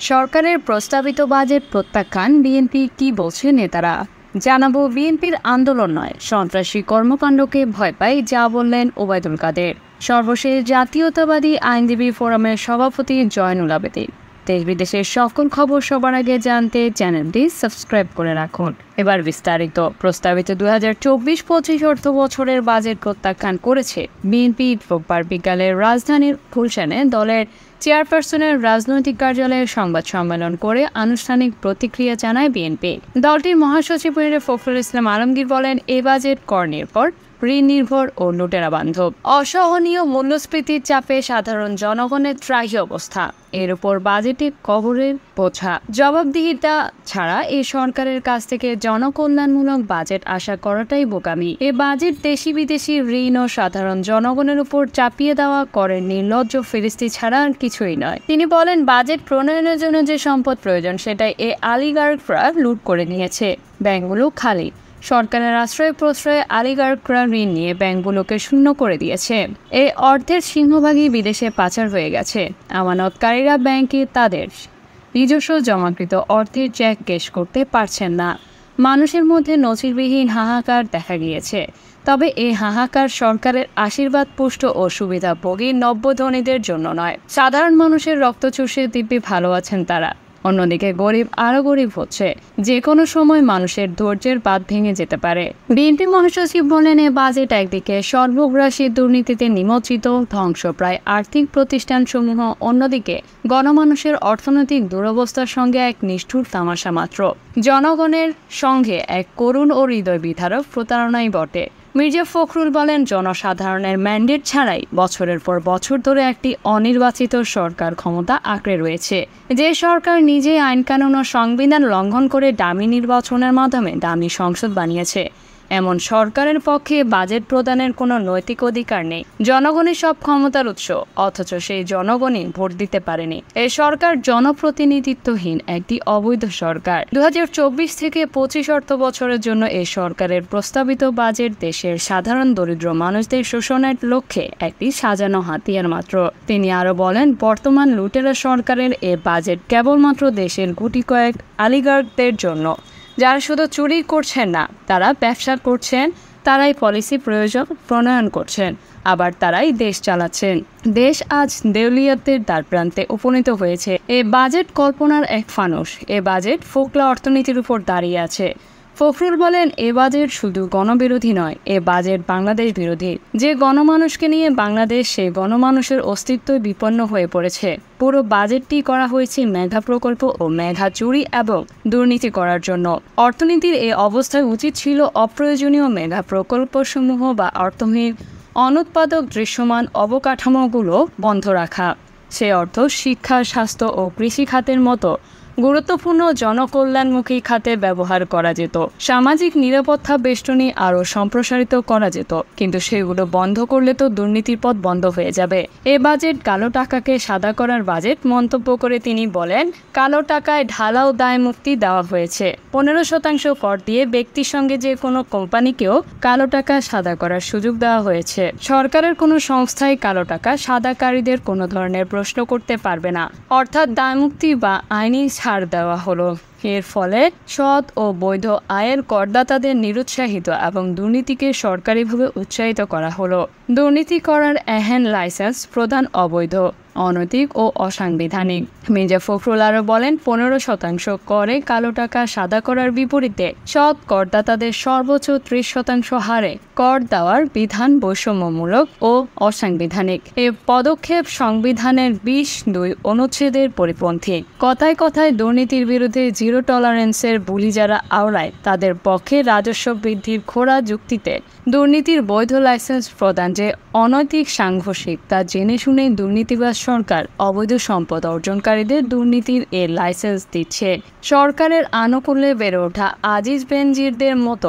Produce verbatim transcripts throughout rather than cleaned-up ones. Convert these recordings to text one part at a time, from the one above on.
সরকারের প্রস্তাবিত বাজেট প্রত্যাখ্যান বিএনপি কি বলছে নেতারা জানাবো। বিএনপির আন্দোলন নয়, সন্ত্রাসী কর্মকাণ্ডকে ভয় পায়, যা বললেন ওবায়দুল কাদের। সর্বশেষ জাতীয়তাবাদী আইনজীবী ফোরামের সভাপতি জয়নুল আবেদিন। দেশ বিদেশের সকল খবর সবার আগে জানতে চ্যানেলটি সাবস্ক্রাইব করে রাখুন। এবার বিস্তারিত। প্রস্তাবিত দুই হাজার চব্বিশ পঁচিশ অর্থ বছরের বাজেট প্রত্যাখ্যান করেছে বিএনপি। রোববার বিকালে রাজধানীর গুলশানে দলের চেয়ারপারসনের রাজনৈতিক কার্যালয়ে সংবাদ সম্মেলন করে আনুষ্ঠানিক প্রতিক্রিয়া জানায় বিএনপি। দলটির মহাসচিব মির্জা ফখরুল ইসলাম আলমগীর বলেন, এ বাজেট কর নির্ভর, ঋণ নির্ভর ও লুটেরা বান্ধব। অসহনীয় মূল্যস্ফীতির চাপে সাধারণ জনগণের ত্রাহি অবস্থা। এর উপর বাজেটে কবরের বোঝা। জবাবদিহিতা ছাড়া এই সরকারের কাছ থেকে জনকল্যাণমূলক বাজেট আশা করাটাই বোকামি। এ বাজেট দেশি বিদেশি ঋণ ও সাধারণ জনগণের উপর চাপিয়ে দেওয়া করের নির্লজ্জ ফিরিস্তি ছাড়া আর কিছুই নয়। তিনি বলেন, বাজেট প্রণয়নের জন্য যে সম্পদ প্রয়োজন সেটাই এ আলিগার্করা লুট করে নিয়েছে। ব্যাংকগুলো খালি। সরকারের আশ্রয় প্রশ্রয়ে আলিগার্করা ঋণ নিয়ে ব্যাংকগুলোকে শূন্য করে দিয়েছে। এই অর্থের সিংহভাগই বিদেশে পাচার হয়ে গেছে। আমানতকারীরা ব্যাংকে তাদের নিজস্ব জমাকৃত অর্থের চেক ক্যাশ করতে পারছেন না। মানুষের মধ্যে নজিরবিহীন হাহাকার দেখা গিয়েছে। তবে এই হাহাকার সরকারের আশীর্বাদ পুষ্ট ও সুবিধাভোগী নব্য ধনীদের জন্য নয়। সাধারণ মানুষের রক্ত চুষে দিব্যি ভালো আছেন তারা। অন্যদিকে গরিব আরো গরিব হচ্ছে। যে কোনো সময় মানুষের ধৈর্যের বাঁধ ভেঙে যেতে পারে। বিএনপি মহাসচিব বলেন, এ বাজেট একদিকে সর্বগ্রাসী দুর্নীতিতে নিমজ্জিত ধ্বংসপ্রায় আর্থিক প্রতিষ্ঠানসমূহ, অন্যদিকে গণমানুষের অর্থনৈতিক দুরবস্থার সঙ্গে এক নিষ্ঠুর তামাশা মাত্র। জনগণের সঙ্গে এক করুণ ও হৃদয় বিদারক প্রতারণাই বটে। মির্জা ফখরুল বলেন, জনসাধারণের ম্যান্ডেট ছাড়াই বছরের পর বছর ধরে একটি অনির্বাচিত সরকার ক্ষমতা আঁকড়ে রয়েছে। যে সরকার নিজে আইনকানুন ও সংবিধান লঙ্ঘন করে ডামি নির্বাচনের মাধ্যমে ডামি সংসদ বানিয়েছে, এমন সরকারের পক্ষে বাজেট প্রদানের কোনো নৈতিক অধিকার নেই। জনগণই সব ক্ষমতার উৎস, অথচ সেই জনগণই ভোট দিতে পারেনি। এই সরকার জনপ্রতিনিধিত্বহীন একটি অবৈধ সরকার। দু হাজার চব্বিশ থেকে পঁচিশ অর্থ বছরের জন্য এই সরকারের প্রস্তাবিত বাজেট দেশের সাধারণ দরিদ্র মানুষদের শোষণের লক্ষ্যে একটি সাজানো হাতিয়ার মাত্র। তিনি আরো বলেন, বর্তমান লুটেরা সরকারের এ বাজেট কেবলমাত্র দেশের গুটি কয়েক আলিগার্কদের জন্য, যারা শুধু চুরি করছেন না, তারা ব্যবসা করছেন, তারাই পলিসি প্রয়োজন প্রণয়ন করছেন, আবার তারাই দেশ চালাচ্ছেন। দেশ আজ দেউলিয়াতের দ্বারপ্রান্তে উপনীত হয়েছে। এ বাজেট কল্পনার এক ফানুস। এ বাজেট ফোকলা অর্থনীতির উপর দাঁড়িয়ে আছে। ফখরুল বলেন, এ বাজেট শুধু গণবিরোধী নয়, এ বাজেট বাংলাদেশ বিরোধী। যে গণমানুষকে নিয়ে বাংলাদেশ, সেই গণমানুষের অস্তিত্ব বিপন্ন হয়ে পড়েছে। পুরো বাজেটটি করা হয়েছে মেধা প্রকল্প ও মেধা চুরি এবং দুর্নীতি করার জন্য। অর্থনীতির এই অবস্থায় উচিত ছিল অপ্রয়োজনীয় মেধা প্রকল্পসমূহ বা অর্থহীন অনুৎপাদক দৃশ্যমান অবকাঠামোগুলো বন্ধ রাখা। সে অর্থ শিক্ষা, স্বাস্থ্য ও কৃষি খাতের মতো গুরুত্বপূর্ণ জনকল্যাণমুখী খাতে ব্যবহার করা যেত। সামাজিক নিরাপত্তা বেষ্টনী আরও সম্প্রসারিত করা যেত। কিন্তু সেগুলো বন্ধ করলে তো দুর্নীতির পথ বন্ধ হয়ে যাবে। এ বাজেট কালো টাকাকে সাদা করার বাজেট মন্তব্য করে তিনি বলেন, কালো টাকায় ঢালাও দায় মুক্তি দেওয়া হয়েছে। পনেরো শতাংশ কর দিয়ে ব্যক্তির সঙ্গে যে কোনো কোম্পানিকেও কালো টাকা সাদা করার সুযোগ দেওয়া হয়েছে। সরকারের কোনো সংস্থাই কালো টাকা সাদাকারীদের কোনো ধরনের প্রশ্ন করতে পারবে না। অর্থাৎ দায় মুক্তি বা আইনি ছাড় দেওয়া হলো। এর ফলে সৎ ও বৈধ আয়ের করদাতাদের নিরুৎসাহিত এবং দুর্নীতিকে সরকারিভাবে উৎসাহিত করা হলো। দুর্নীতি করার এহেন লাইসেন্স প্রদান অবৈধ, অনৈতিক ও অসাংবিধানিক। মির্জা ফখরুল আরও বলেন, পনেরো শতাংশ করে কালো টাকা সাদা করার বিপরীতে সৎ করদাতাদের সর্বোচ্চ ত্রিশ শতাংশ হারে কর দেওয়ার বিধান বৈষম্যমূলক ও অসাংবিধানিক। এ পদক্ষেপ সংবিধানের বিশ দুই অনুচ্ছেদের পরিপন্থী। কথায় কথায় দুর্নীতির বিরুদ্ধে জিরো টলারেন্সের বুলি যারা আওড়ায়, তাদের পক্ষে রাজস্ব বৃদ্ধির খোড়া যুক্তিতে দুর্নীতির বৈধ লাইসেন্স প্রদান যে অনৈতিক সাংঘর্ষিক, তা জেনে শুনেই দুর্নীতিবাজ সরকার অবৈধ সম্পদ অর্জনকারীদের দুর্নীতির এ লাইসেন্স দিচ্ছে। সরকারের আনুকূল্যে বেড়ে ওঠা আজিজ বেনজিরদের মতো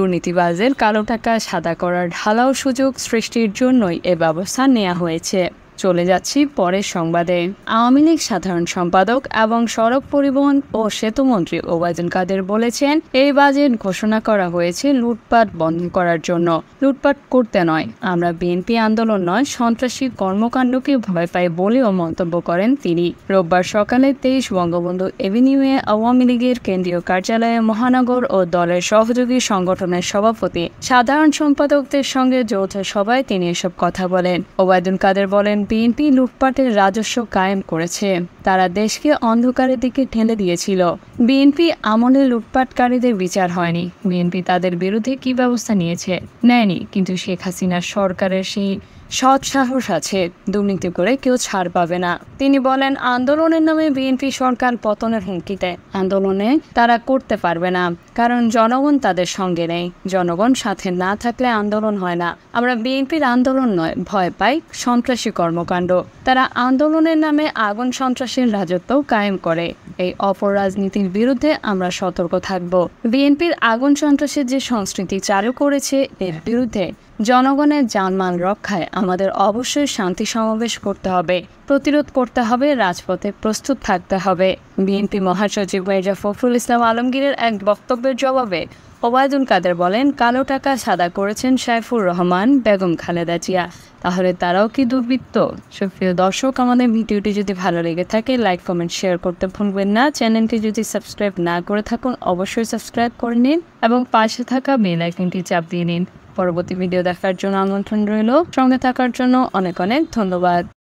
দুর্নীতিবাজদের কালো টাকা সাদা করার ঢালাও সুযোগ সৃষ্টির জন্যই এ ব্যবস্থা নেওয়া হয়েছে। চলে যাচ্ছি পরের সংবাদে। আওয়ামী লীগ সাধারণ সম্পাদক এবং সড়ক পরিবহন ও সেতুমন্ত্রী ওবায়দুল কাদের বলেছেন, এই বাজেট ঘোষণা করা হয়েছে লুটপাট বন্ধ করার জন্য, লুটপাট করতে নয়। আমরা বিএনপি আন্দোলন নয়, সন্ত্রাসী কর্মকাণ্ডকে ভয় পাই বলেও মন্তব্য করেন তিনি। রোববার সকালে তেইশ বঙ্গবন্ধু এভিনিউয়ে আওয়ামী লীগের কেন্দ্রীয় কার্যালয়ে মহানগর ও দলের সহযোগী সংগঠনের সভাপতি সাধারণ সম্পাদকদের সঙ্গে যৌথ সভায় তিনি এসব কথা বলেন। ওবায়দুল কাদের বলেন, বিএনপি লুটপাটের রাজস্ব কায়েম করেছে, তারা দেশকে অন্ধকারের দিকে ঠেলে দিয়েছিল। বিএনপি আমলে লুটপাটকারীদের বিচার হয়নি। বিএনপি তাদের বিরুদ্ধে কি ব্যবস্থা নিয়েছে? নেয়নি। কিন্তু শেখ হাসিনার সরকারের সেই সৎ সাহস আছে, দুর্নীতি করে কেউ ছাড় পাবে না। তিনি বলেন, আন্দোলনের নামে বিএনপি সরকার পতনের হুমকিতে। আন্দোলনে তারা করতে পারবে না, কারণ জনগণ তাদের সঙ্গে নেই। জনগণ সাথে না থাকলে আন্দোলন হয় না। আমরা বিএনপির আন্দোলন নয়, ভয় পাই সন্ত্রাসী কর্মকাণ্ড। তারা আন্দোলনের নামে আগুন সন্ত্রাসের রাজত্ব কায়েম করে। এই অপর রাজনীতির বিরুদ্ধে আমরা সতর্ক থাকব। বিএনপির আগুন সন্ত্রাসের যে সংস্কৃতি চালু করেছে, এর বিরুদ্ধে জনগণের জানমাল রক্ষায় আমাদের অবশ্যই শান্তি সমাবেশ করতে হবে, প্রতিরোধ করতে হবে, রাজপথে প্রস্তুত থাকতে হবে। বিএনপি মহাসচিব মির্জা ফখরুল ইসলাম আলমগীরের এক বক্তব্যের জবাবে ওবায়দুল কাদের বলেন, কালো টাকা সাদা করেছেন সাইফুর রহমান, বেগম খালেদা জিয়া, তাহলে তারাও কি দুর্বৃত্ত? সুপ্রিয় দর্শক, আমাদের ভিডিওটি যদি ভালো লেগে থাকে লাইক কমেন্ট শেয়ার করতে ভুলবেন না। চ্যানেলটি যদি সাবস্ক্রাইব না করে থাকুন অবশ্যই সাবস্ক্রাইব করে নিন এবং পাশে থাকা বেল আইকনটি চাপ দিয়ে নিন। পরবর্তী ভিডিও দেখার জন্য আমন্ত্রণ রইল। সঙ্গে থাকার জন্য অনেক অনেক ধন্যবাদ।